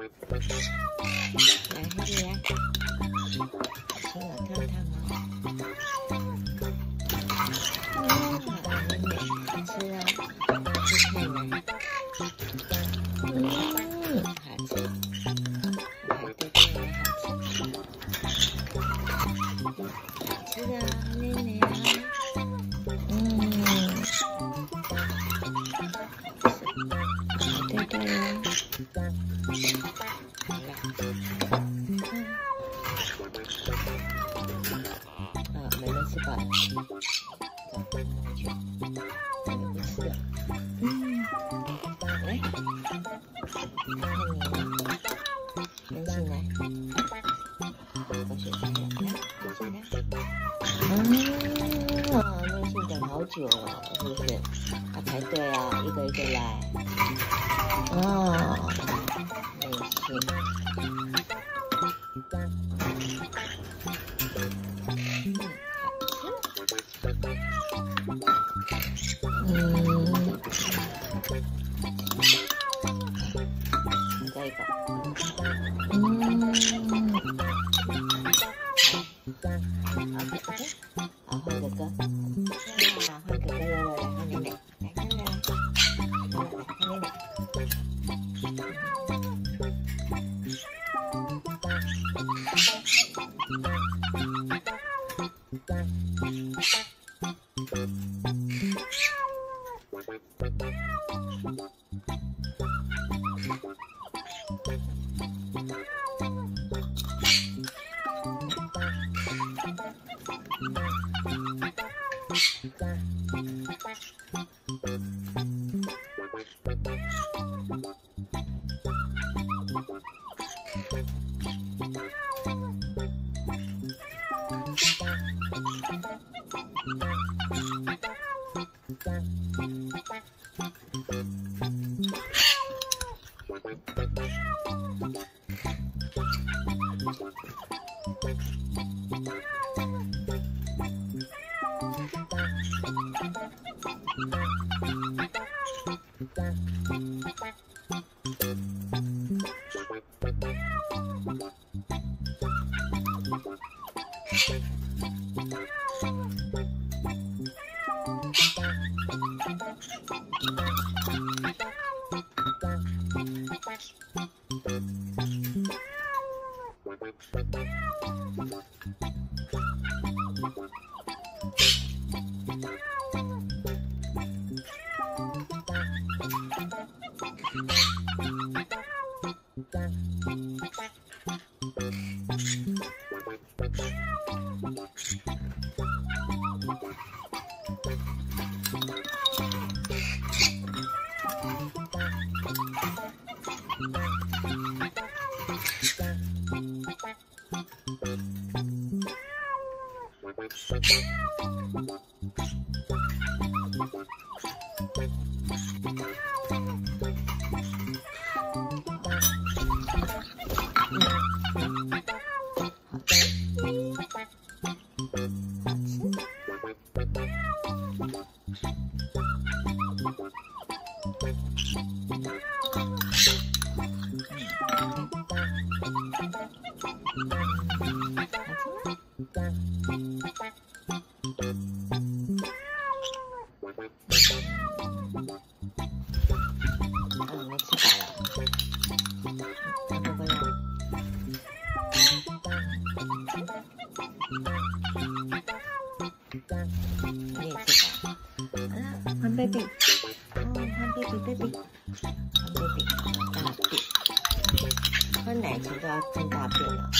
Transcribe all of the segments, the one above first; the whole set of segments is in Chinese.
来，黑弟来，亲我烫烫哦。美美，好吃哦，吃太难。好吃，来对对，好吃，好吃的妹妹啊，对对哦。好了，妹妹吃饱了，走，回去，妹妹不吃了。来，看你了，人醒来，我睡觉了，来，人醒来。内信等好久了，是不是？要排队啊，一个一个来。内信。再一个。好，换哥哥。换哥哥了，来换妹妹，来看看，好了，来看妹妹。换 baby， 换 baby， 大便，喝奶前都要看大便了。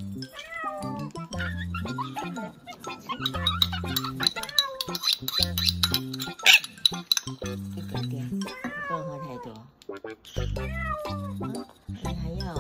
一点点，不能喝太多。你还要？